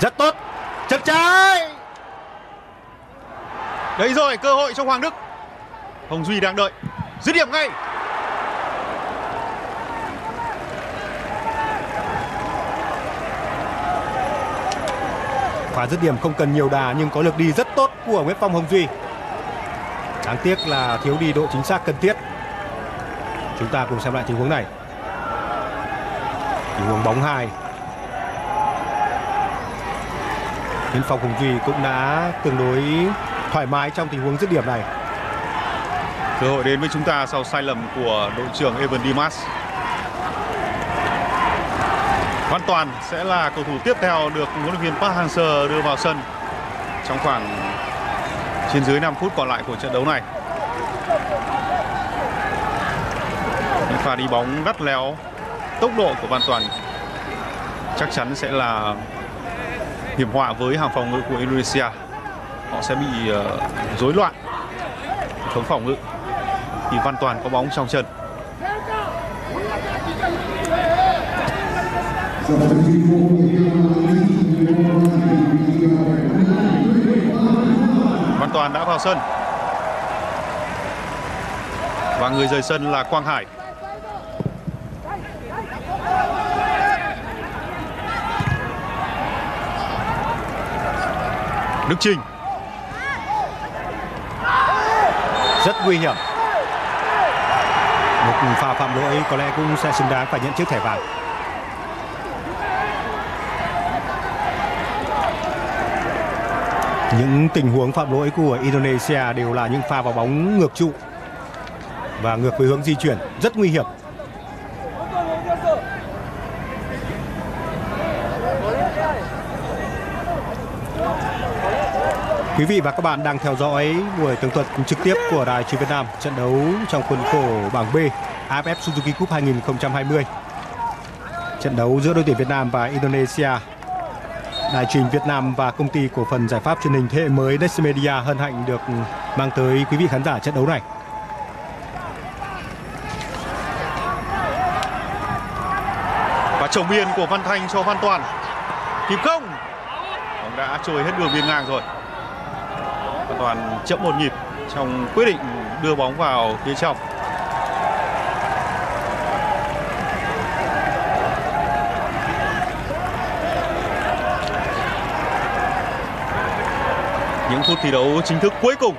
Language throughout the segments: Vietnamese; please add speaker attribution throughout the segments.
Speaker 1: Rất tốt. Chân trái.
Speaker 2: Đấy rồi, cơ hội cho Hoàng Đức. Hồng Duy đang đợi, dứt điểm ngay.
Speaker 1: Pha dứt điểm không cần nhiều đà nhưng có lực đi rất tốt của Nguyễn Phong Hồng Duy. Đáng tiếc là thiếu đi độ chính xác cần thiết. Chúng ta cùng xem lại tình huống này. Tình huống bóng 2. Nguyễn Phong Hồng Duy cũng đã tương đối thoải mái trong tình huống dứt điểm này.
Speaker 2: Cơ hội đến với chúng ta sau sai lầm của đội trưởng Evan Dimas. Văn Toàn sẽ là cầu thủ tiếp theo được huấn luyện viên Park Hang-seo đưa vào sân trong khoảng trên dưới 5 phút còn lại của trận đấu này. Những pha đi bóng đắt léo, tốc độ của Văn Toàn chắc chắn sẽ là hiểm họa với hàng phòng ngự của Indonesia. Họ sẽ bị rối loạn hệ thống phòng ngự thì Văn Toàn có bóng trong chân. Văn Toàn đã vào sân và người rời sân là Quang Hải. Đức Trình.
Speaker 1: Rất nguy hiểm. Một pha phạm lỗi có lẽ cũng sẽ xứng đáng phải nhận chiếc thẻ vàng. Những tình huống phạm lỗi của Indonesia đều là những pha vào bóng ngược trụ và ngược với hướng di chuyển, rất nguy hiểm. Quý vị và các bạn đang theo dõi buổi tường thuật trực tiếp của Đài Truyền Việt Nam trận đấu trong khuôn khổ bảng B AFF Suzuki Cup 2020. Trận đấu giữa đội tuyển Việt Nam và Indonesia. Đài Truyền Việt Nam và công ty cổ phần giải pháp truyền hình thế hệ mới Next Media hân hạnh được mang tới quý vị khán giả trận đấu này.
Speaker 2: Và chồng biên của Văn Thanh cho Văn Toàn. Kịp không? Bóng đã trôi hết đường biên ngang rồi. Văn Toàn chậm một nhịp trong quyết định đưa bóng vào phía trong. Những phút thi đấu chính thức cuối cùng.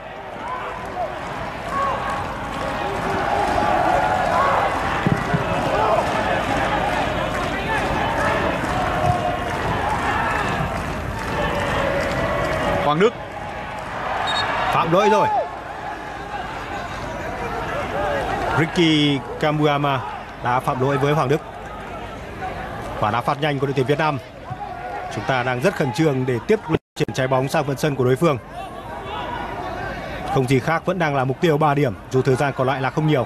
Speaker 2: Hoàng Đức.
Speaker 1: Phạm lỗi rồi. Ricky Kamuyama đã phạm lỗi với Hoàng Đức. Quả đá phạt nhanh của đội tuyển Việt Nam. Chúng ta đang rất khẩn trương để tiếp chuyển trái bóng sang phần sân của đối phương. Không gì khác, vẫn đang là mục tiêu 3 điểm dù thời gian còn lại là không nhiều.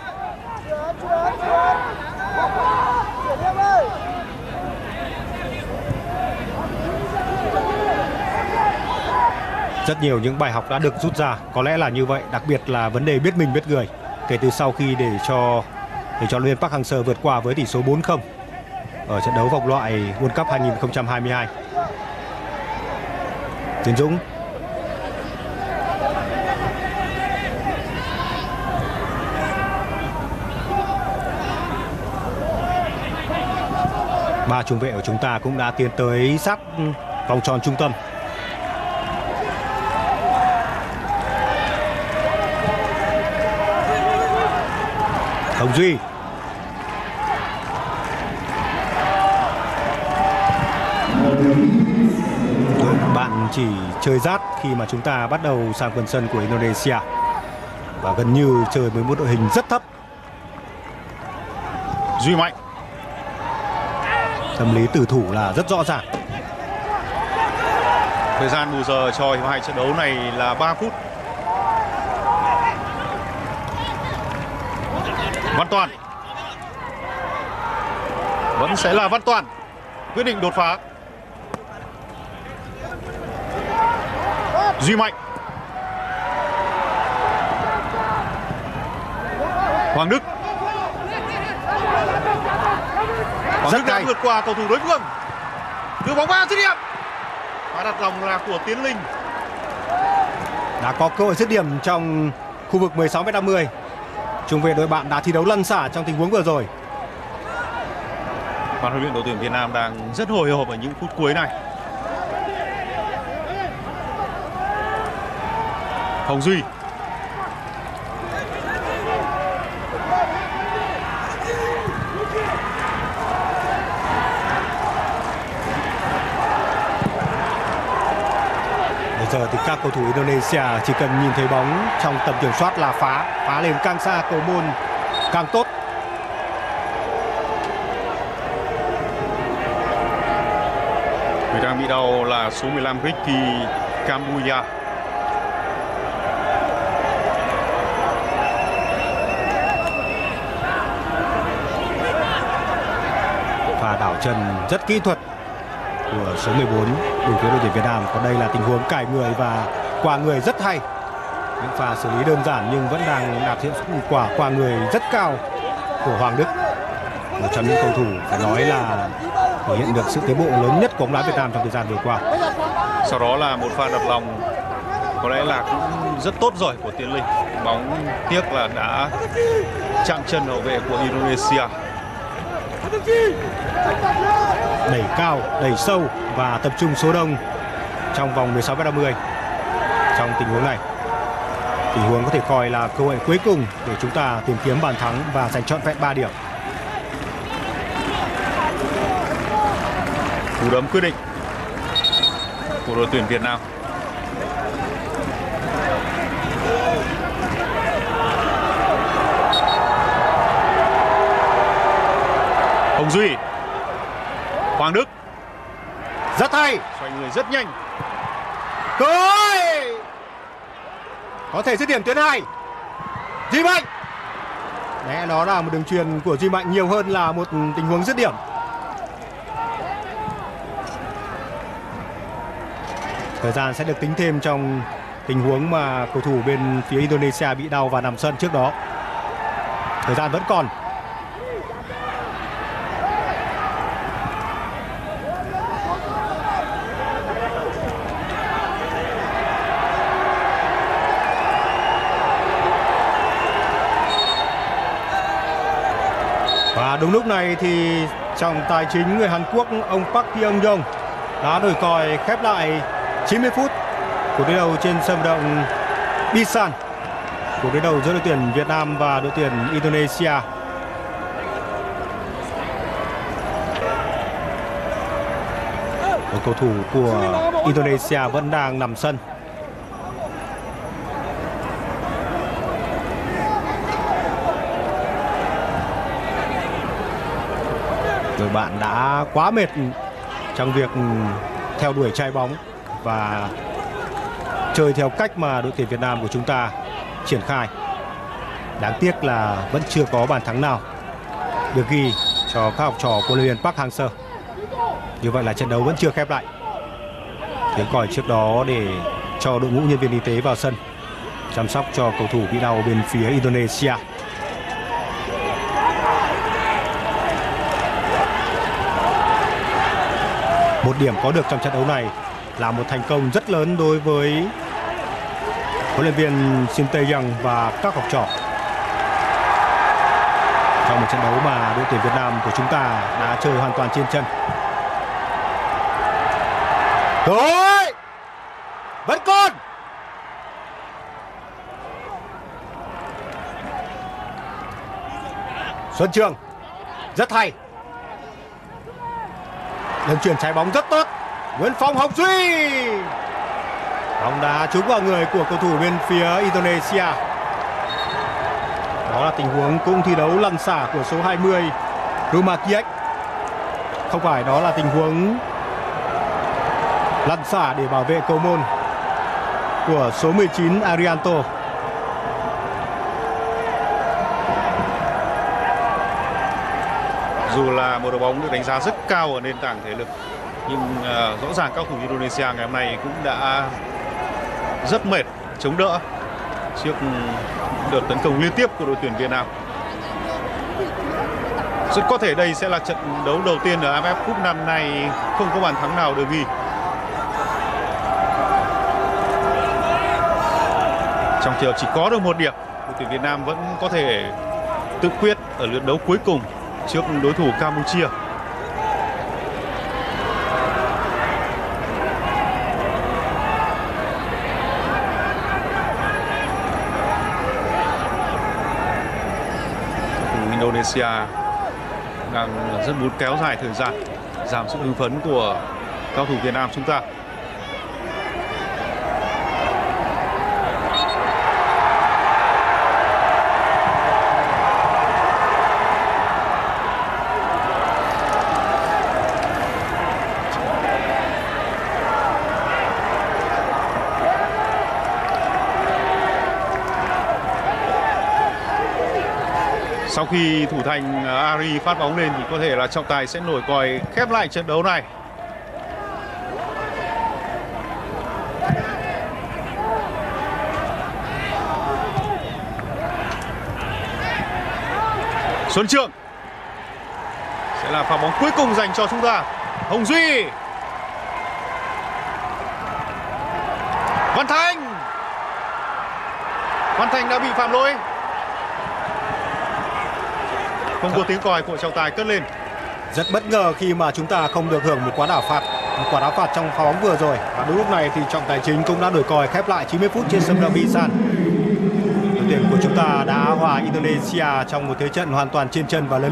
Speaker 1: Rất nhiều những bài học đã được rút ra, có lẽ là như vậy, đặc biệt là vấn đề biết mình biết người kể từ sau khi để cho luyện viên Park Hang-seo vượt qua với tỷ số 4-0 ở trận đấu vòng loại World Cup 2022. Tiến Dũng. Ba trung vệ của chúng ta cũng đã tiến tới sát vòng tròn trung tâm. Hồng Duy. Bạn chỉ chơi rát khi mà chúng ta bắt đầu sang phần sân của Indonesia và gần như chơi với một đội hình rất thấp.
Speaker 2: Duy Mạnh.
Speaker 1: Tâm lý tử thủ là rất rõ ràng.
Speaker 2: Thời gian bù giờ cho hiệp hai trận đấu này là 3 phút. Văn Toàn. Vẫn sẽ là Văn Toàn quyết định đột phá. Duy Mạnh. Hoàng Đức. Hoàng Đức đã vượt qua cầu thủ đối phương, đưa bóng vào dứt điểm. Pha đặt lòng là của Tiến Linh.
Speaker 1: Đã có cơ hội dứt điểm trong khu vực 16m50. Trung vệ đội bạn đã thi đấu lăn xả trong tình huống vừa rồi.
Speaker 2: Ban huấn luyện đội tuyển Việt Nam đang rất hồi hộp ở những phút cuối này. Hồng Duy.
Speaker 1: Bây giờ thì các cầu thủ Indonesia chỉ cần nhìn thấy bóng trong tầm kiểm soát là phá lên càng xa cầu môn càng tốt.
Speaker 2: Người đang bị đau là số 15 Ricky Kambuya.
Speaker 1: Pha đảo chân rất kỹ thuật của số 14 bên phía đội tuyển Việt Nam. Còn đây là tình huống cải người và qua người rất hay. Những pha xử lý đơn giản nhưng vẫn đang đạt hiệu quả qua người rất cao của Hoàng Đức. Một trong những cầu thủ phải nói là thể hiện được sự tiến bộ lớn nhất của bóng đá Việt Nam trong thời gian vừa qua.
Speaker 2: Sau đó là một pha đặt lòng có lẽ là cũng rất tốt rồi của Tiến Linh. Bóng tiếc là đã chạm chân hậu vệ của Indonesia.
Speaker 1: Đẩy cao, đẩy sâu và tập trung số đông trong vòng 16m50. Trong tình huống này, tình huống có thể coi là cơ hội cuối cùng để chúng ta tìm kiếm bàn thắng và giành trọn vẹn 3 điểm.
Speaker 2: Cú đấm quyết định của đội tuyển Việt Nam. Hồng Duy. Hoàng Đức.
Speaker 1: Rất hay.
Speaker 2: Xoay người rất nhanh.
Speaker 1: Cơ hội. Có thể dứt điểm tuyến 2. Duy Mạnh. Đấy, đó là một đường truyền của Duy Mạnh nhiều hơn là một tình huống dứt điểm. Thời gian sẽ được tính thêm trong tình huống mà cầu thủ bên phía Indonesia bị đau và nằm sân trước đó. Thời gian vẫn còn. Và đúng lúc này thì trọng tài chính người Hàn Quốc ông Park Hyung-jong đã đổi còi khép lại 90 phút của đối đầu trên sân vận động Busan, của đối đầu giữa đội tuyển Việt Nam và đội tuyển Indonesia. Một cầu thủ của Indonesia vẫn đang nằm sân. Đội bạn đã quá mệt trong việc theo đuổi chạy bóng và chơi theo cách mà đội tuyển Việt Nam của chúng ta triển khai. Đáng tiếc là vẫn chưa có bàn thắng nào được ghi cho các học trò của huấn luyện viên Park Hang-seo. Như vậy là trận đấu vẫn chưa khép lại. Tiếng còi trước đó để cho đội ngũ nhân viên y tế vào sân chăm sóc cho cầu thủ bị đau bên phía Indonesia. Một điểm có được trong trận đấu này là một thành công rất lớn đối với huấn luyện viên Shin Tae-young và các học trò. Trong một trận đấu mà đội tuyển Việt Nam của chúng ta đã chơi hoàn toàn trên chân. Rồi! Vẫn còn! Xuân Trường rất hay. Đường chuyền trái bóng rất tốt. Nguyễn Phong, Hồng Duy. Bóng đá trúng vào người của cầu thủ bên phía Indonesia. Đó là tình huống cũng thi đấu lăn xả của số 20 Rumakiek. Không phải, đó là tình huống lăn xả để bảo vệ cầu môn của số 19 Arianto.
Speaker 2: Dù là một đội bóng được đánh giá rất cao ở nền tảng thể lực, nhưng rõ ràng các cầu thủ Indonesia ngày hôm nay cũng đã rất mệt chống đỡ trước đợt tấn công liên tiếp của đội tuyển Việt Nam. Rất có thể đây sẽ là trận đấu đầu tiên ở AFF Cup năm nay không có bàn thắng nào được ghi. Trong trường chỉ có được 1 điểm, đội tuyển Việt Nam vẫn có thể tự quyết ở lượt đấu cuối cùng trước đối thủ Campuchia. Indonesia đang rất muốn kéo dài thời gian, giảm sự hưng phấn của cao thủ Việt Nam chúng ta. Sau khi thủ thành Ari phát bóng lên thì có thể là trọng tài sẽ nổi còi khép lại trận đấu này. Xuân Trường sẽ là pha bóng cuối cùng dành cho chúng ta. Hồng Duy, Văn Thành đã bị phạm lỗi. Không có tiếng còi của trọng tài cất lên.
Speaker 1: Rất bất ngờ khi mà chúng ta không được hưởng một quả đá phạt trong pha bóng vừa rồi. Và đúng lúc này thì trọng tài chính cũng đã nổi còi khép lại 90 phút trên sân Rabisan. Đội tuyển của chúng ta đã hòa Indonesia trong một thế trận hoàn toàn trên chân và lớn.